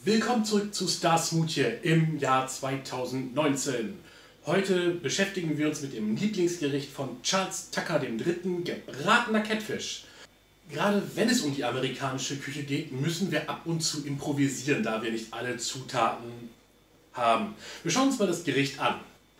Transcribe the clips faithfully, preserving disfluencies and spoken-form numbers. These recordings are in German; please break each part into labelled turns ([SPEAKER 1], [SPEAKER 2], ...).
[SPEAKER 1] Willkommen zurück zu Starsmoothie im Jahr zweitausendneunzehn. Heute beschäftigen wir uns mit dem Lieblingsgericht von Charles Tucker der Dritte, gebratener Catfish. Gerade wenn es um die amerikanische Küche geht, müssen wir ab und zu improvisieren, da wir nicht alle Zutaten haben. Wir schauen uns mal das Gericht an.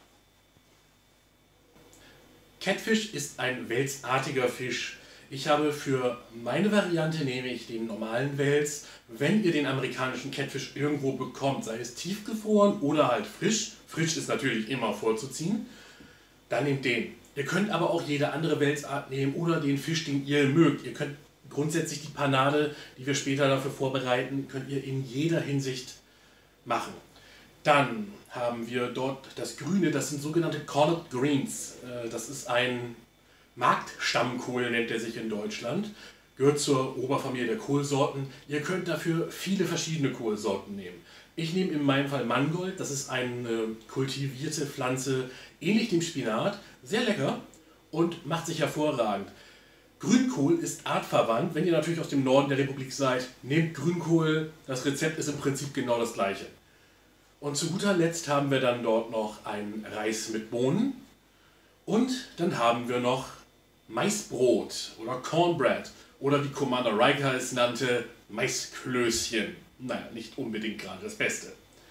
[SPEAKER 1] Catfish ist ein welsartiger Fisch. Ich habe für meine Variante nehme ich den normalen Wels. Wenn ihr den amerikanischen Catfish irgendwo bekommt, sei es tiefgefroren oder halt frisch, frisch ist natürlich immer vorzuziehen, dann nehmt den. Ihr könnt aber auch jede andere Welsart nehmen oder den Fisch, den ihr mögt. Ihr könnt grundsätzlich die Panade, die wir später dafür vorbereiten, könnt ihr in jeder Hinsicht machen. Dann haben wir dort das Grüne, das sind sogenannte Collard Greens. Das ist ein Marktstammkohl, nennt er sich in Deutschland. Gehört zur Oberfamilie der Kohlsorten. Ihr könnt dafür viele verschiedene Kohlsorten nehmen. Ich nehme in meinem Fall Mangold, das ist eine kultivierte Pflanze, ähnlich dem Spinat, sehr lecker und macht sich hervorragend. Grünkohl ist artverwandt. Wenn ihr natürlich aus dem Norden der Republik seid, nehmt Grünkohl. Das Rezept ist im Prinzip genau das gleiche. Und zu guter Letzt haben wir dann dort noch einen Reis mit Bohnen. Und dann haben wir noch Maisbrot oder Cornbread oder wie Commander Riker es nannte, Maisklößchen. Naja, nicht unbedingt gerade das Beste.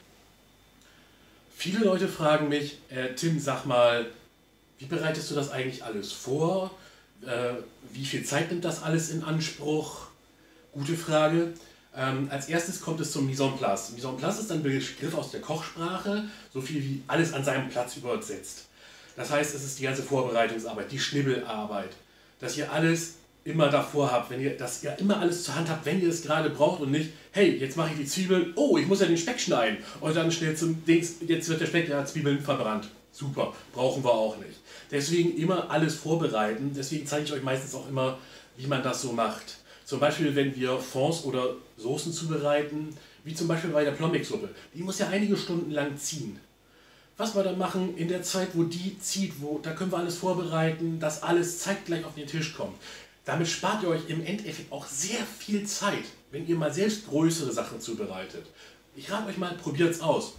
[SPEAKER 1] Viele Leute fragen mich, äh, Tim, sag mal, wie bereitest du das eigentlich alles vor? Äh, wie viel Zeit nimmt das alles in Anspruch? Gute Frage. Ähm, als erstes kommt es zum Mise en place. Mise en place ist ein Begriff aus der Kochsprache, so viel wie alles an seinem Platz übersetzt. Das heißt, es ist die ganze Vorbereitungsarbeit, die Schnibbelarbeit, dass ihr alles immer davor habt, wenn ihr, dass ihr immer alles zur Hand habt, wenn ihr es gerade braucht und nicht, hey, jetzt mache ich die Zwiebeln, oh, ich muss ja den Speck schneiden und dann schnell zum Dings, jetzt wird der Speck ja Zwiebeln verbrannt. Super, brauchen wir auch nicht. Deswegen immer alles vorbereiten, deswegen zeige ich euch meistens auch immer, wie man das so macht. Zum Beispiel, wenn wir Fonds oder Soßen zubereiten, wie zum Beispiel bei der Plombeck-Suppe, die muss ja einige Stunden lang ziehen. Was wir dann machen in der Zeit, wo die zieht, wo, da können wir alles vorbereiten, dass alles zeitgleich auf den Tisch kommt. Damit spart ihr euch im Endeffekt auch sehr viel Zeit, wenn ihr mal selbst größere Sachen zubereitet. Ich rate euch mal, probiert es aus.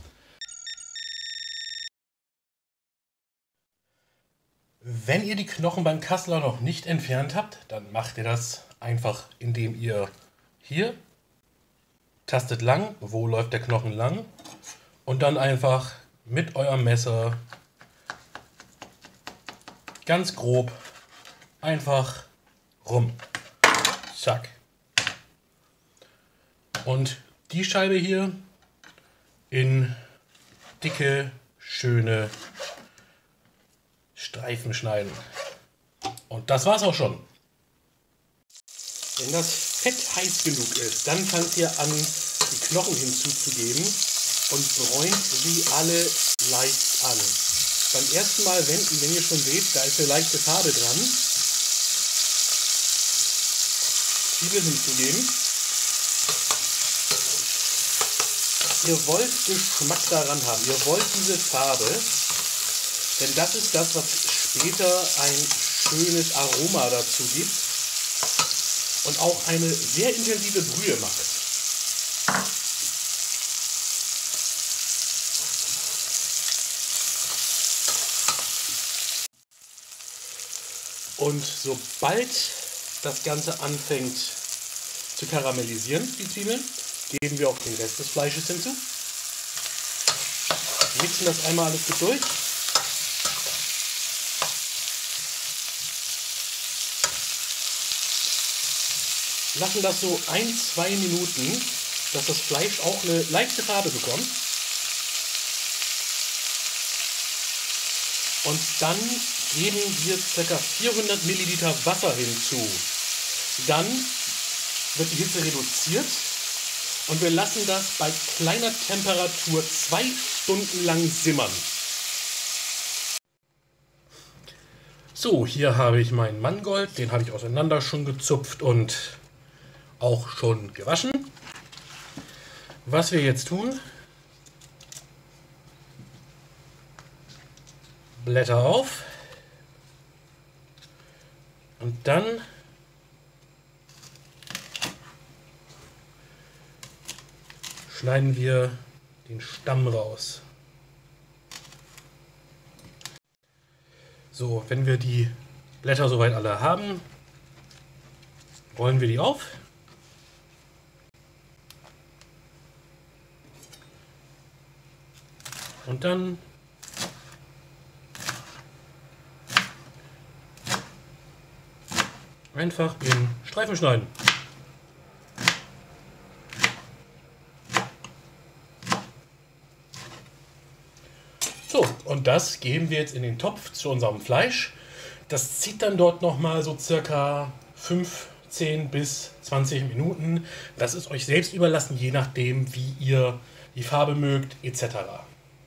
[SPEAKER 1] Wenn ihr die Knochen beim Kassler noch nicht entfernt habt, dann macht ihr das einfach, indem ihr hier tastet lang, wo läuft der Knochen lang, und dann einfach mit eurem Messer ganz grob einfach rum. Zack. Und die Scheibe hier in dicke, schöne Streifen schneiden. Und das war's auch schon. Wenn das Fett heiß genug ist, dann fangt ihr an, die Knochen hinzuzugeben und bräunt sie alle leicht an. Beim ersten Mal wenden, wenn ihr schon seht, da ist eine leichte Farbe dran, Zwiebeln hinzugeben. Ihr wollt Geschmack daran haben, ihr wollt diese Farbe, denn das ist das, was später ein schönes Aroma dazu gibt und auch eine sehr intensive Brühe macht. Und sobald das Ganze anfängt zu karamellisieren, die Zwiebeln, geben wir auch den Rest des Fleisches hinzu. Mixen das einmal alles gut durch. Lassen das so ein, zwei Minuten, dass das Fleisch auch eine leichte Farbe bekommt. Und dann geben wir ca. vierhundert Milliliter Wasser hinzu. Dann wird die Hitze reduziert und wir lassen das bei kleiner Temperatur zwei Stunden lang simmern. So, hier habe ich meinen Mangold, den habe ich auseinander schon gezupft und auch schon gewaschen. Was wir jetzt tun: Blätter auf und dann
[SPEAKER 2] schneiden wir den Stamm raus. So, wenn wir die Blätter soweit alle haben, rollen wir die auf. Und dann einfach in Streifen schneiden. So, und das geben wir jetzt in den Topf zu unserem Fleisch. Das zieht dann dort nochmal so circa fünfzehn bis zwanzig Minuten. Das ist euch selbst überlassen, je nachdem, wie ihr die Farbe mögt, et cetera.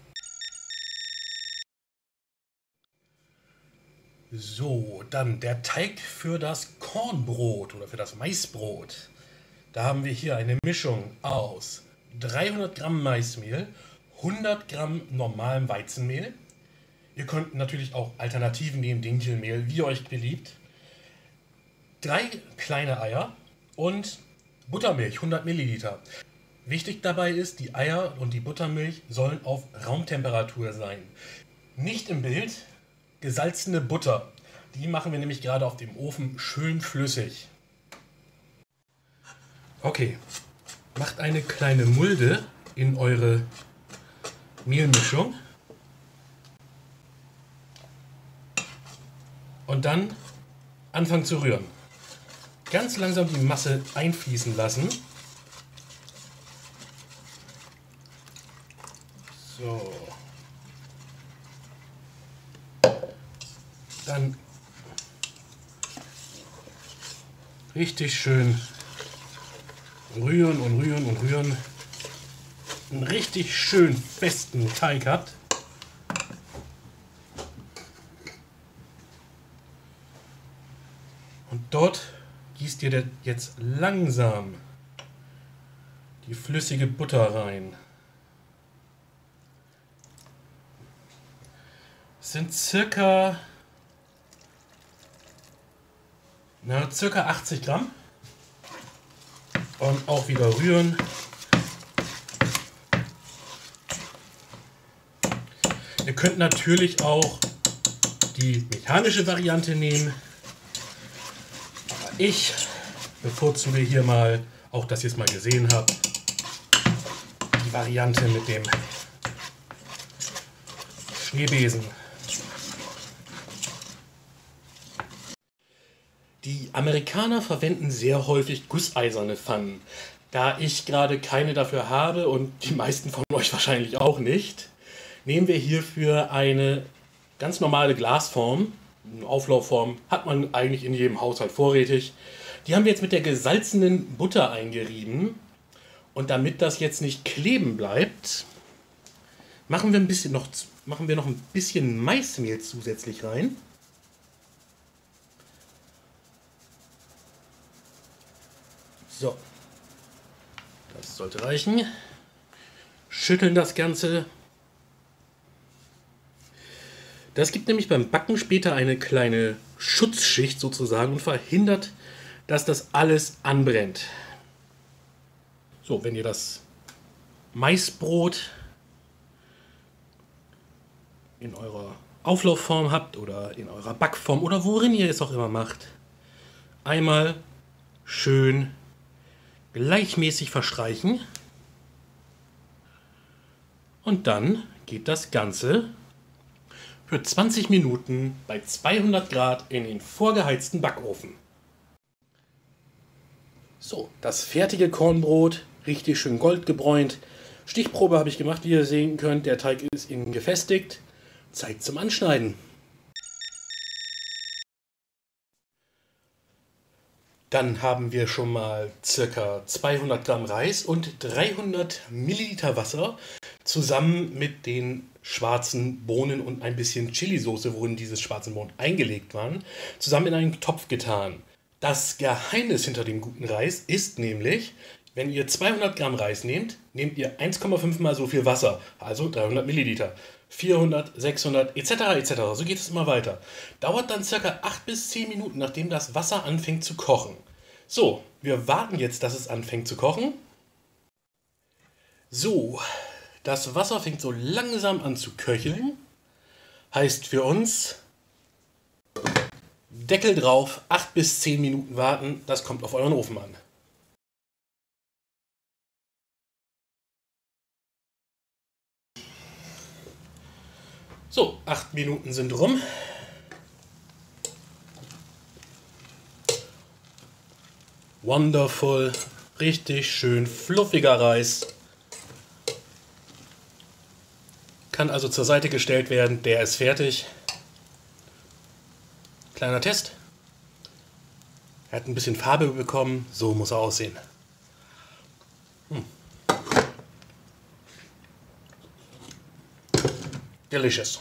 [SPEAKER 2] So, dann der Teig für das Kornbrot oder für das Maisbrot. Da haben wir hier eine Mischung aus dreihundert Gramm Maismehl, hundert Gramm normalem Weizenmehl. Ihr könnt natürlich auch Alternativen nehmen, Dinkelmehl, wie euch beliebt. Drei kleine Eier und Buttermilch, hundert Milliliter. Wichtig dabei ist, die Eier und die Buttermilch sollen auf Raumtemperatur sein. Nicht im Bild, gesalzene Butter. Die machen wir nämlich gerade auf dem Ofen schön flüssig. Okay, macht eine kleine Mulde in eure Mehlmischung. Und dann anfangen zu rühren. Ganz langsam die Masse einfließen lassen. So. Dann richtig schön rühren und rühren und rühren. Einen richtig schön festen Teig habt. Und dort gießt ihr jetzt langsam die flüssige Butter rein. Es sind circa, na, circa achtzig Gramm. Und auch wieder rühren. Ihr könnt natürlich auch die mechanische Variante nehmen. Ich bevorzuge hier mal, auch dass ihr es mal gesehen habt, die Variante mit dem Schneebesen. Die Amerikaner verwenden sehr häufig gusseiserne Pfannen. Da ich gerade keine dafür habe und die meisten von euch wahrscheinlich auch nicht, nehmen wir hierfür eine ganz normale Glasform. Eine Auflaufform hat man eigentlich in jedem Haushalt vorrätig. Die haben wir jetzt mit der gesalzenen Butter eingerieben. Und damit das jetzt nicht kleben bleibt, machen wir, ein bisschen noch, machen wir noch ein bisschen Maismehl zusätzlich rein. So, das sollte reichen. Schütteln das Ganze. Das gibt nämlich beim Backen später eine kleine Schutzschicht sozusagen und verhindert, dass das alles anbrennt. So, wenn ihr das Maisbrot in eurer Auflaufform habt oder in eurer Backform oder worin ihr es auch immer macht, einmal schön gleichmäßig verstreichen und dann geht das Ganze für zwanzig Minuten bei zweihundert Grad in den vorgeheizten Backofen. So, das fertige Kornbrot, richtig schön goldgebräunt. Stichprobe habe ich gemacht, wie ihr sehen könnt. Der Teig ist innen gefestigt. Zeit zum Anschneiden. Dann haben wir schon mal ca. zweihundert Gramm Reis und dreihundert Milliliter Wasser zusammen mit den schwarzen Bohnen und ein bisschen Chilisauce, worin diese schwarzen Bohnen eingelegt waren, zusammen in einen Topf getan. Das Geheimnis hinter dem guten Reis ist nämlich, wenn ihr zweihundert Gramm Reis nehmt, nehmt ihr eins Komma fünf mal so viel Wasser, also dreihundert Milliliter. vierhundert, sechshundert et cetera et cetera. So geht es immer weiter. Dauert dann ca. acht bis zehn Minuten, nachdem das Wasser anfängt zu kochen. So, wir warten jetzt, dass es anfängt zu kochen. So, das Wasser fängt so langsam an zu köcheln. Heißt für uns, Deckel drauf, acht bis zehn Minuten warten, das kommt auf euren Ofen an. So, acht Minuten sind rum. Wonderful, richtig schön fluffiger Reis. Kann also zur Seite gestellt werden, der ist fertig. Kleiner Test. Er hat ein bisschen Farbe bekommen, so muss er aussehen. Hm. Delicious.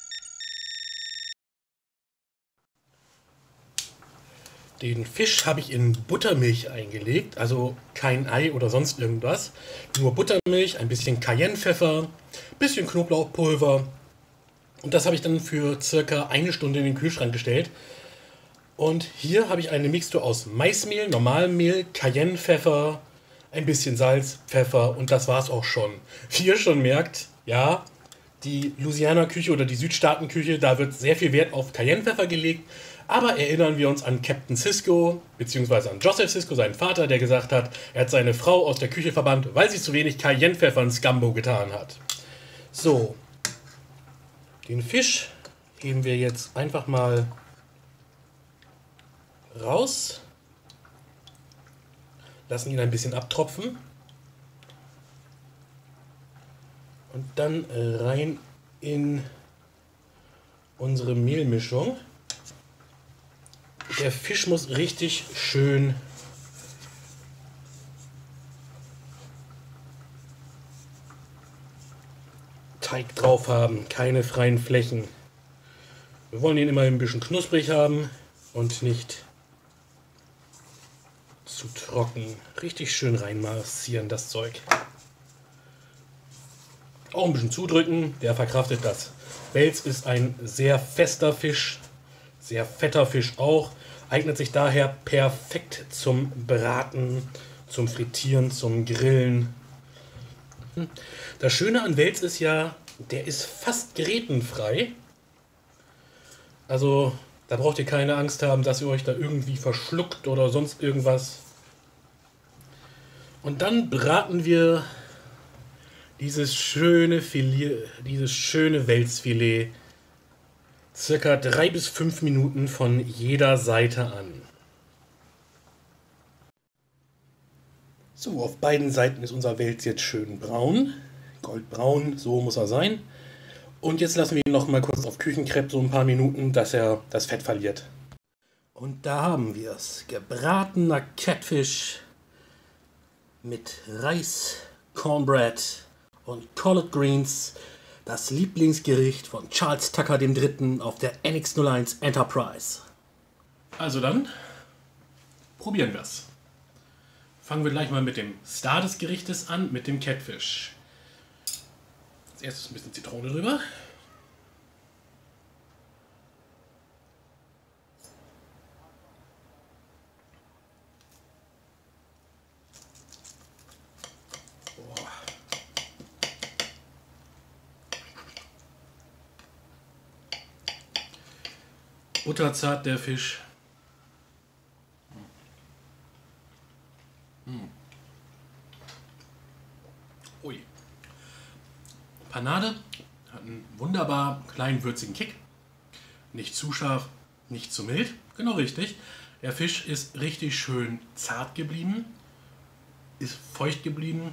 [SPEAKER 2] Den Fisch habe ich in Buttermilch eingelegt, also kein Ei oder sonst irgendwas. Nur Buttermilch, ein bisschen Cayennepfeffer, ein bisschen Knoblauchpulver. Und das habe ich dann für circa eine Stunde in den Kühlschrank gestellt. Und hier habe ich eine Mixtur aus Maismehl, Normalmehl, Cayennepfeffer, ein bisschen Salz, Pfeffer und das war es auch schon. Wie ihr schon merkt, ja, die Louisiana-Küche oder die Südstaaten-Küche, da wird sehr viel Wert auf Cayennepfeffer gelegt. Aber erinnern wir uns an Captain Sisko, beziehungsweise an Joseph Sisko, seinen Vater, der gesagt hat, er hat seine Frau aus der Küche verbannt, weil sie zu wenig Cayennepfeffer ins Gumbo getan hat. So, den Fisch heben wir jetzt einfach mal raus, lassen ihn ein bisschen abtropfen und dann rein in unsere Mehlmischung. Der Fisch muss richtig schön Teig drauf haben, keine freien Flächen. Wir wollen ihn immer ein bisschen knusprig haben und nicht zu trocken. Richtig schön reinmassieren das Zeug. Auch ein bisschen zudrücken, der verkraftet das. Wels ist ein sehr fester Fisch, sehr fetter Fisch auch. Eignet sich daher perfekt zum Braten, zum Frittieren, zum Grillen. Das Schöne an Wels ist ja, der ist fast grätenfrei. Also da braucht ihr keine Angst haben, dass ihr euch da irgendwie verschluckt oder sonst irgendwas. Und dann braten wir dieses schöne Filet, dieses schöne Welsfilet circa drei bis fünf Minuten von jeder Seite an. So, auf beiden Seiten ist unser Wels jetzt schön braun. Goldbraun, so muss er sein. Und jetzt lassen wir ihn noch mal kurz auf Küchenkrepp so ein paar Minuten, dass er das Fett verliert. Und da haben wir es. Gebratener Catfish mit Reis, Cornbread und Collard Greens. Das Lieblingsgericht von Charles Tucker der Dritte auf der N X null eins Enterprise. Also dann, probieren wir es. Fangen wir gleich mal mit dem Star des Gerichtes an, mit dem Catfish. Als erstes ein bisschen Zitrone drüber. Butterzart der Fisch. Hm. Ui. Panade hat einen wunderbar kleinen würzigen Kick. Nicht zu scharf, nicht zu mild. Genau richtig. Der Fisch ist richtig schön zart geblieben. Ist feucht geblieben.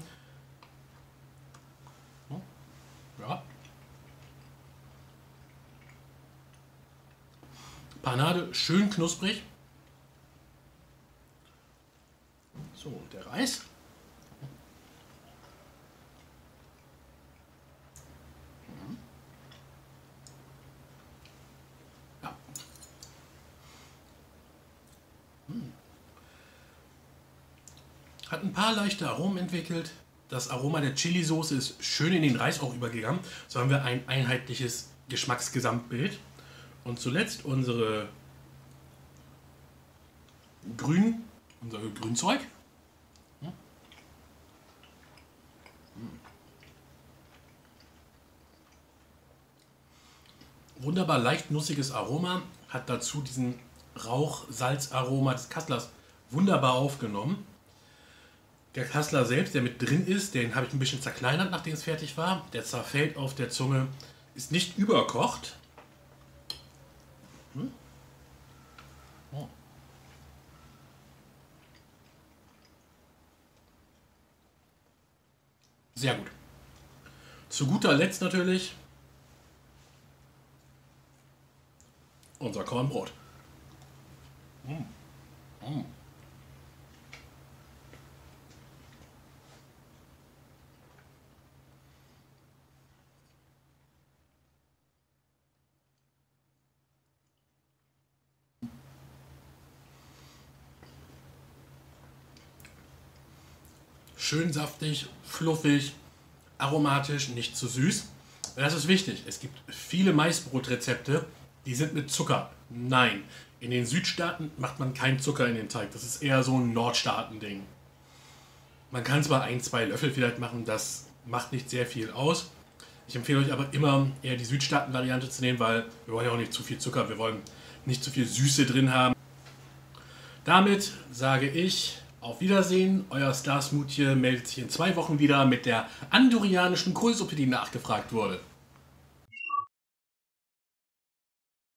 [SPEAKER 2] Ja. Panade schön knusprig. So, und der Reis. Ja. Hat ein paar leichte Aromen entwickelt. Das Aroma der Chili-Soße ist schön in den Reis auch übergegangen. So haben wir ein einheitliches Geschmacksgesamtbild. Und zuletzt unsere Grün, unser Grünzeug. wunderbar leicht nussiges Aroma, hat dazu diesen Rauch-Salz-Aroma des Kasslers wunderbar aufgenommen. Der Kassler selbst, der mit drin ist, den habe ich ein bisschen zerkleinert, nachdem es fertig war. Der zerfällt auf der Zunge, ist nicht überkocht. Hm? Oh. Sehr gut. Zu guter Letzt natürlich unser Kornbrot. Mm. Mm. Schön saftig, fluffig, aromatisch, nicht zu süß. Das ist wichtig. Es gibt viele Maisbrotrezepte, die sind mit Zucker. Nein, in den Südstaaten macht man keinen Zucker in den Teig. Das ist eher so ein Nordstaaten-Ding. Man kann zwar ein, zwei Löffel vielleicht machen, das macht nicht sehr viel aus. Ich empfehle euch aber immer eher die Südstaaten-Variante zu nehmen, weil wir wollen ja auch nicht zu viel Zucker, wir wollen nicht zu viel Süße drin haben. Damit sage ich auf Wiedersehen. Euer Star Smoothie meldet sich in zwei Wochen wieder mit der andorianischen Kohlsuppe, die nachgefragt wurde.